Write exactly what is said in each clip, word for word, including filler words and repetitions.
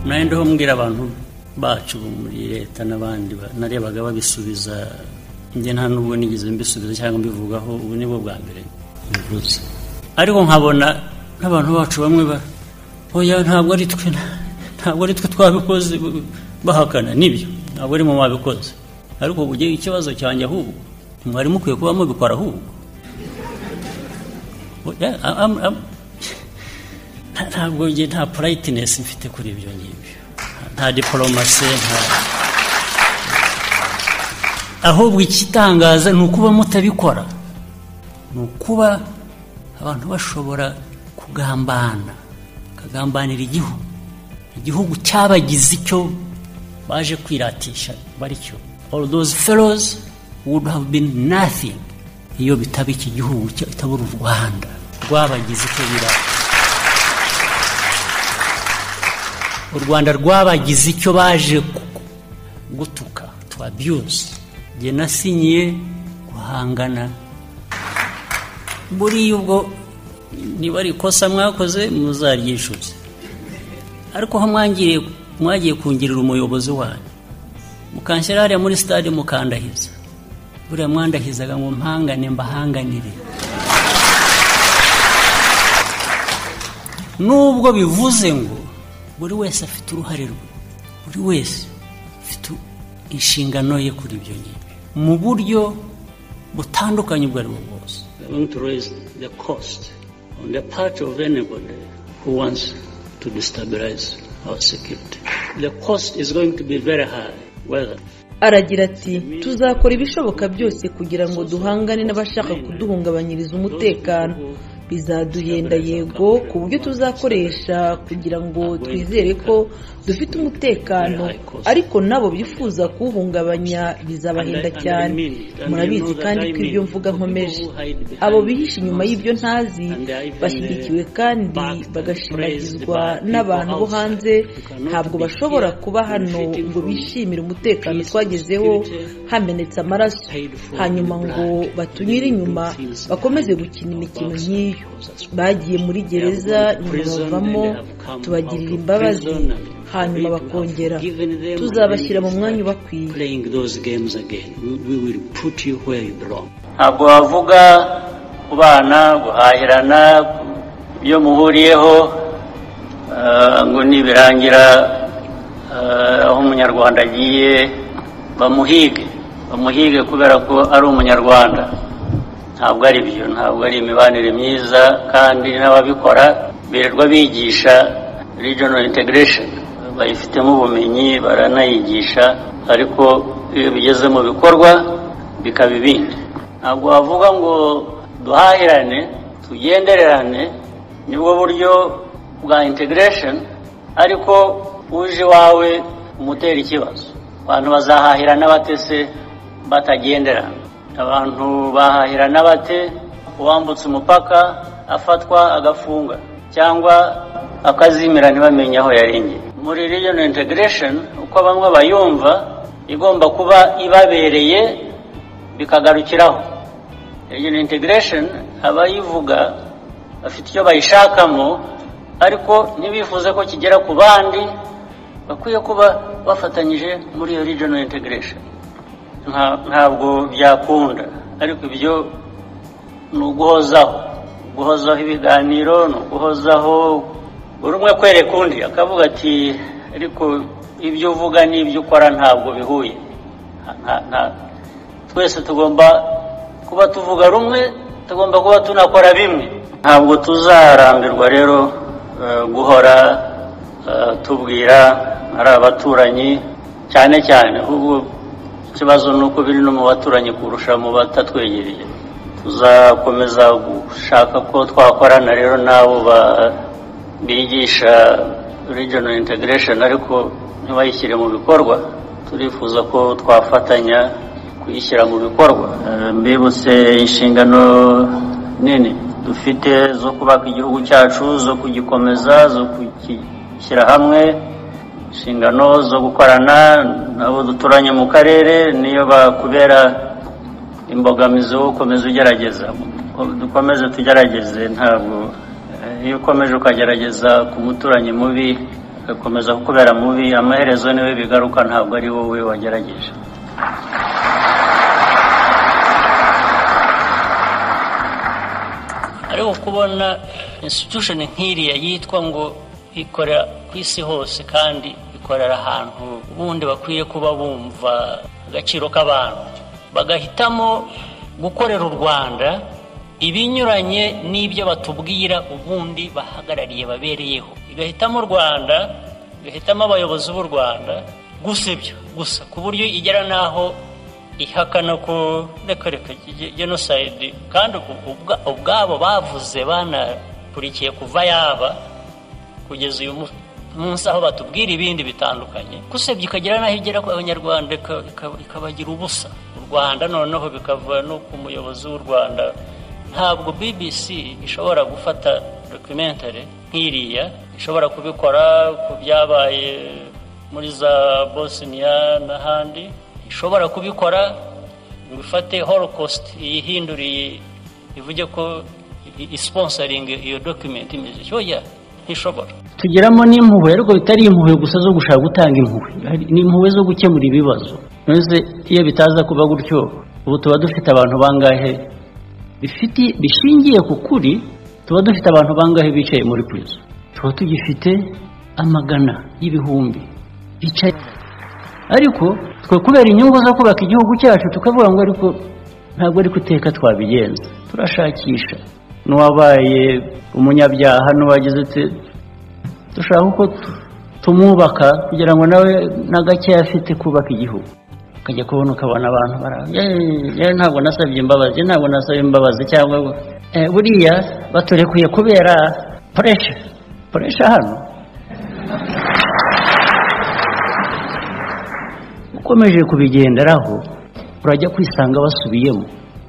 nayendeho mbwira abantu bacu muri leta n'abandi narebaga babisubiza nge nta nubwo nigeze mbisubiza cyangwa mbivugaho ubu nibo bwa mbere bivuze ariko nkabona n'abantu bacu bamwe ba oya ntabwo ari twe ntabwo ari twe twabikoze bahakana nibyo ntabwo ari mu mabikoze ariko ugiye ikibazo cyanjye ahubwo mwari mukwiye kuba mubikora ahubwo ntabwo nge nta politeness mfite kuri ibyo ngibyo nta diplomasi nta ahubwo ikitangaza ni ukuba mutabikora ni ukuba abantu bashobora kugambana kagambanira igihugu igihugu cyabagize icyo baje kwiratisha bari cyo all those fellows would have been nothing iyo bitaba iki gihugu cy'itabura u Rwanda rwabagize icyo bira u Rwanda rwabagize icyo baje gutuka to abuse je nasinyiye guhangana buri ubwo niba ari kosa mwakoze muzaryishuze ariko hamwangiriye mwagiye kungirira umuyobozi wanyu mukanshyira hariya muri stade mukandahiza buriya mwandahizaga ngo mpangane mbahanganire nubwo bivuze ngo buri wese afite uruhare rwe buri wese afite inshingano ye kuri ibyo nyine mu buryo butandukanye ubwo ari bwo bwose. I want to raise the cost on the part of anybody who wants to destabilize our security. The cost is going to be very high. Whether aragira ati tuzakora ibishoboka byose kugira ngo duhangane n'abashaka kuduhungabanyiriza umutekano bizaduhenda yego ku buryo tuzakoresha kugira ngo twizere ko dufite umutekano ariko nabo bifuza kuhungabanya bizabahenda cyane murabizi kandi ko ibyo mvuga nkomeje abo bihisha inyuma y'ibyo ntazi bashyigikiwe kandi bagashimagizwa n'abantu bo hanze ntabwo bashobora kuba hano ngo bishimire umutekano twagezeho hamenetse amaraso hanyuma ngo batunyire inyuma bakomeze gukina imikino nk'iyo bagiye muri gereza nyuma bavamo tubagirira imbabazi hanyuma bakongera tuzabashyira mu mwanya ubakwiye. ntabwo wavuga kubana guhahirana iyo muhuriyeho ngo nibirangira aho umunyarwanda agiye bamuhige bamuhige kubera ko ari umunyarwanda ntabwo ari byo ntabwo ari imibanire myiza kandi n'ababikora birirwa bigisha regional integration bayifitemo ubumenyi baranayigisha ariko iyo bigeze mu bikorwa bikaba ibindi ntabwo wavuga ngo duhahirane tugendererane nibwo buryo bwa integration ariko uje wawe umutera ikibazo abantu bazahahirana batese batagenderana abantu bahahirana bate uwambutse umupaka afatwa agafunga cyangwa akazimira ntibamenye aho yarengeye muri regional integration uko bamwe bayumva igomba kuba ibabereye bikagarukiraho regional integration abayivuga bafite icyo bayishakamo ariko ntibifuze ko kigera ku bandi bakwiye kuba bafatanyije muri iyo regional integration ntabwo byakunda ariko ibyo ni uguhozaho guhozaho ibiganiro ni uguhozaho buri umwe kwereka undi akavuga ati ariko ibyo uvuga n'ibyo ukora ntabwo bihuye twese tugomba kuba tuvuga rumwe tugomba kuba tunakora bimwe ntabwo tuzarambirwa rero guhora tubwira ari abaturanyi cyane cyane ubu ikibazo ni uko biri no mu baturanyi kurusha mu batatwegereye tuzakomeza gushaka ko twakorana rero n'abo bigisha regional integration ariko ntibayishyire mu bikorwa turifuza ko twafatanya kuyishyira mu bikorwa mbibutse inshingano nini dufite zo kubaka igihugu cyacu zo kugikomeza zo kugishyira hamwe inshingano zo gukorana nabo duturanye mu karere niyo bakubera imbogamizi wo ukomeza ugerageza dukomeze tugerageze ntabwo iyo ukomeje ukagerageza ku muturanyi mubi ugakomeza kukubera mubi, amaherezo niwe bigaruka, ntabwo ari wowe wagerageje. Ariko kubona institution nk'iriya yitwa ngo ikorera ku isi hose kandi ikorera ahantu ubundi bakwiye kuba bumva agaciro k'abantu, bagahitamo gukorera u Rwanda ibinyuranye n'ibyo batubwira ubundi bahagarariye babereyeho, igahitamo u Rwanda, igahitamo abayobozi b'u Rwanda gusa ibyo gusa, ku buryo igera naho ihakana ko reka reka genocide kandi ubwabo bavuze banakurikiye kuva yaba kugeza uyu munsi aho batubwira ibindi bitandukanye, gusebya ikagera naho igera ku Abanyarwanda ikabagira ubusa. U Rwanda noneho bikava no ku muyobozi w'u Rwanda. Ntabwo B B C ishobora gufata documentary nk'iriya, ishobora kubikora ku byabaye muri za Bosnia n'ahandi, ishobora kubikora ngo ifate Holocaust iyihinduriye ivuge ko isponsoring iyo document imeze cyoya, ntishobora. Tugiramo n'impuhwe, ariko bitari impuhwe gusa zo gushaka gutanga impuhwe, ni impuhwe zo gukemura ibibazo. Nose iyo bitaza kuba gutyo, ubu tuba dufite abantu bangahe bifiti bishingiye ku kuri, tuba dufite abantu bangahe bicaye muri prison, tuba tugifite amagana y'ibihumbi bicaye. Ariko twe kubera inyungu zo kubaka igihugu cyacu tukavuga ngo ariko ntabwo ari kuteka twabigenza, turashakisha n'uwabaye umunyabyaha n'uwagize ate, dushaka uko tumubaka kugira ngo nawe nagake afite kubaka igihugu. Kajya kubona ukabona abantu bara ye ntabwo nasabye imbabazi, ntabwo nasabye imbabazi cyangwa eh buriya batorekuye kubera pressure pressure hano. Ukomeje kubigenderaho urajya kwisanga basubiyemo.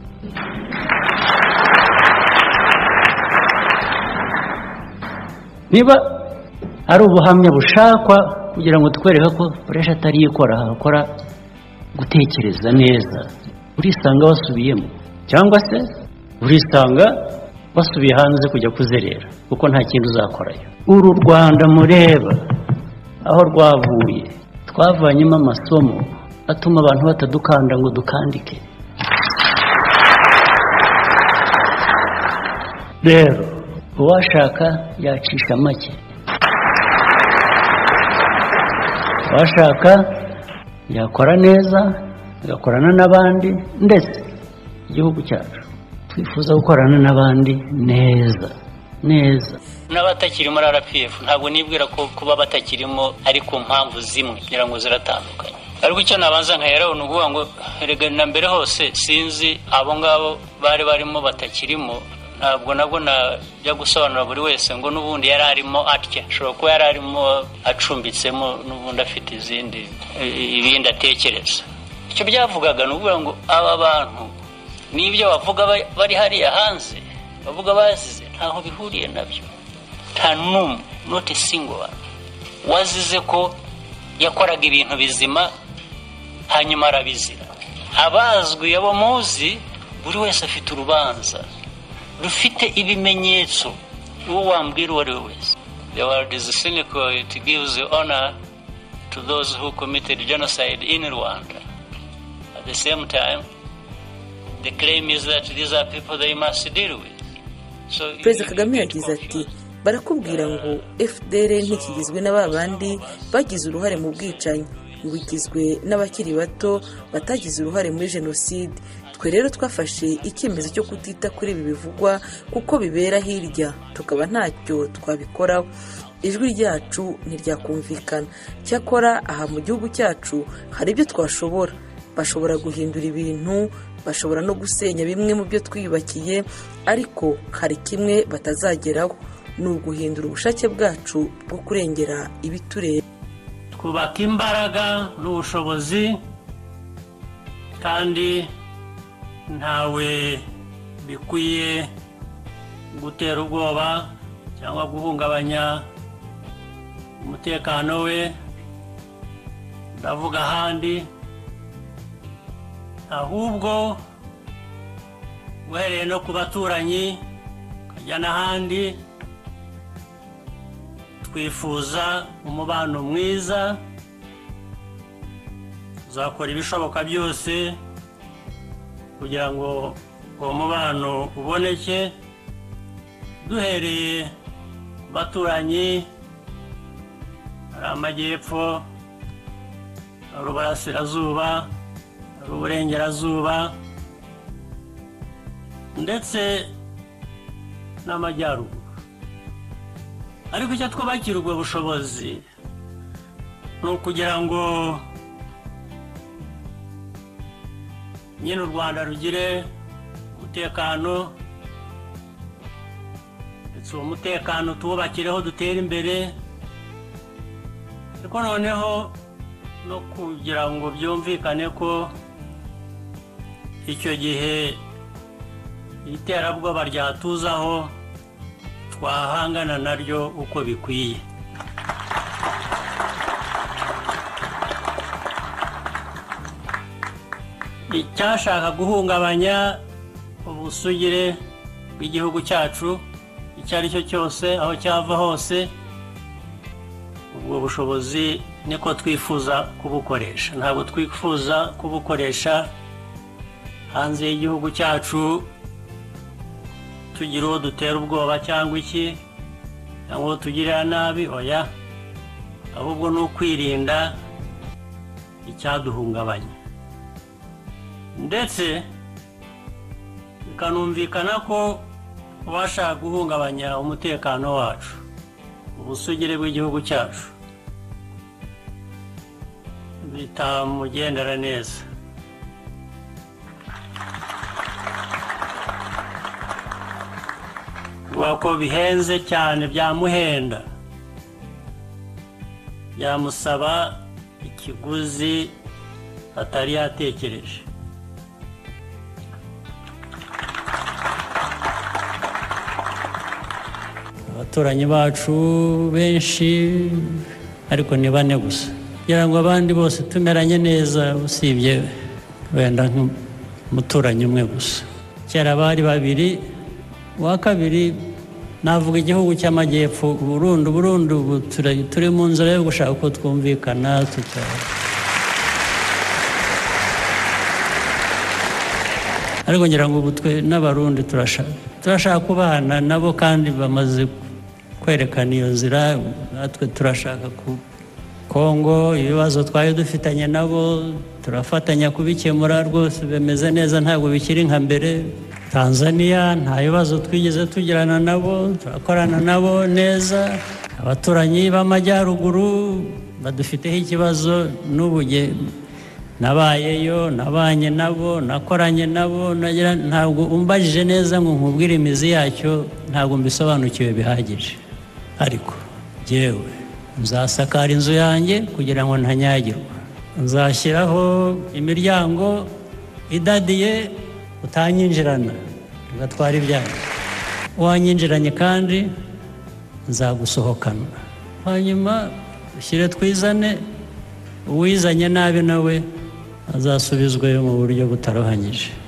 Niba ari ubuhamya bushakwa kugira ngo tukwereke ko pressure atari ikora, hakora gutekereza neza, urisanga basubiyemo, cyangwa se urisanga basubiye hanze kujya kuzerera kuko nta kintu uzakorayo. Uru Rwanda mureba aho rwavuye, twavanyemo amasomo atuma abantu batadukanda ngo dukandike. Rero uwashaka yacisha make, uwashaka yakora neza, agakorana n'abandi, ndetse igihugu cyacu twifuza gukorana n'abandi neza neza. N'abatakiri muri R P F ntabwo nibwira ko kuba batakirimo ari ku mpamvu zimwe, kugira ngo ziratandukanye. Ariko icyo nabanza nkayeraho ni ukuvuga ngo erega na mbere hose sinzi abo ngabo bari barimo batakirimo, ntabwo nabwo najya gusobanura buri wese ngo n'ubundi yari arimo atya, ashobora kuba yari arimo acumbitsemo n'ubundi afite izindi ibindi atekereza. Icyo byavugaga ni ukuvuga ngo aba bantu n'ibyo bavuga bari hariya hanze bavuga bazize ntaho bihuriye nabyo, nta n'umwe, not a single one wazize ko yakoraga ibintu bizima hanyuma arabizira. Abazwi abo muzi buri wese afite urubanza rufite ibimenyetso, uwo wambwira uwo ari we wese. The world is cynical, it gives honor to those who committed genocide in Rwanda. At the same time, the claim is that these are people they must deal with. So Perezida Kagame yagize ati barakubwira ngo F D R ntikigizwe n'ababandi bagize uruhare mu bwicanyi, bigizwe n'abakiri bato batagize uruhare muri jenoside. Twe rero twafashe icyemezo cyo kutita kuri ibi bivugwa kuko bibera hirya, tukaba ntacyo twabikoraho. Ijwi ryacu ntiryakumvikana. Cyakora aha mu gihugu cyacu hari ibyo twashobora, bashobora guhindura ibintu, bashobora no gusenya bimwe mu byo twiyubakiye, ariko hari kimwe batazageraho, ni uguhindura ubushake bwacu bwo kurengera ibitureba. Kubaka imbaraga n'ubushobozi, kandi ntawe bikwiye gutera ubwoba cyangwa guhungabanya umutekano we. Ndavuga ahandi, ahubwo uhereye no ku baturanyi ukajya n'ahandi, twifuza umubano mwiza, tuzakora ibishoboka byose kugira ngo uwo mubano uboneke, duhereye baturanyi, ari amajyepfo, ari uburasirazuba, ari uburengerazuba ndetse n'amajyaruguru. Ariko icyo twubakira ubwo bushobozi ni ukugira ngo nyine u Rwanda rugire umutekano, ndetse uwo mutekano tuwubakireho dutere imbere, ariko noneho no kugira ngo byumvikane ko icyo gihe iterabwoba ryatuzaho twahangana naryo uko bikwiye. Icyashaka guhungabanya ubusugire bw'igihugu cyacu icyo ari cyo cyose, aho cyava hose, ubwo bushobozi niko twifuza kubukoresha. Ntabwo twifuza kubukoresha hanze y'igihugu cyacu tugira uwo dutera ubwoba cyangwa iki, cyangwa uwo tugirira nabi, oya. Ahubwo ni ukwirinda icyaduhungabanya, ndetse bikanumvikana ko ubashaka guhungabanya umutekano wacu, ubusugire bw'igihugu cyacu, bitamugendera neza. Ko bihenze cyane, byamuhenda, byamusaba ikiguzi atari yatekereje. Abaturanyi bacu benshi ariko ni bane gusa, kugira ngo abandi bose tumeranye neza, usibye wenda nk'umuturanyi umwe gusa. Kera bari babiri, uwa kabiri navuga igihugu cy'amajyepfo, Burundi. Burundi ubu turi mu nzira yo gushaka uko twumvikana, tuta ariko ngira ngo ubu twe n'Abarundi turashaka turashaka kubana nabo, kandi bamaze kwerekana iyo nzira. Natwe turashaka ku Kongo, ibibazo twari dufitanye nabo turafatanya kubikemura rwose, bemeze neza, ntabwo bikiri nka mbere. Tanzania nta bibazo twigeze tugirana nabo, turakorana nabo neza. Abaturanyi b'amajyaruguru badufiteho ikibazo, n'ubu nabayeyo, nabanye nabo, nakoranye nabo, ntabwo umbajije neza ngo nkubwire imizi yacyo, ntabwo mbisobanukiwe bihagije. Ariko jyewe nzasakara inzu yanjye kugira ngo ntanyagirwa, nzashyiraho imiryango idadiye, utanyinjirana ugatwara ibyanyu, wanyinjiranye kandi nzagusohokana. Hanyuma ushyire twizane, uwizanye nabi nawe azasubizwe mu buryo butarohanyije.